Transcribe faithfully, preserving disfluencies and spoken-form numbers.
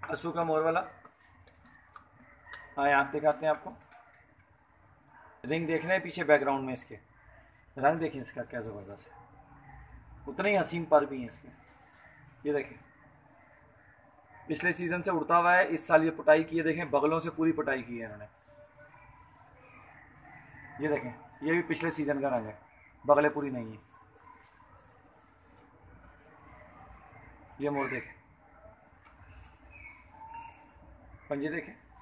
असू का मोर वाला। हाँ, आँख दिखाते हैं आपको। रिंग देख रहे हैं पीछे बैकग्राउंड में इसके, रंग देखिए इसका क्या ज़बरदस्त है। उतने ही हसीन पर भी हैं इसके। ये देखें, पिछले सीजन से उड़ता हुआ है, इस साल ये पुटाई की है, देखें बगलों से पूरी पुटाई की है इन्होंने। ये देखें, ये भी पिछले सीजन का रंग है, बगलें पूरी नहीं है। ये मोर देखें, पंजे देखें।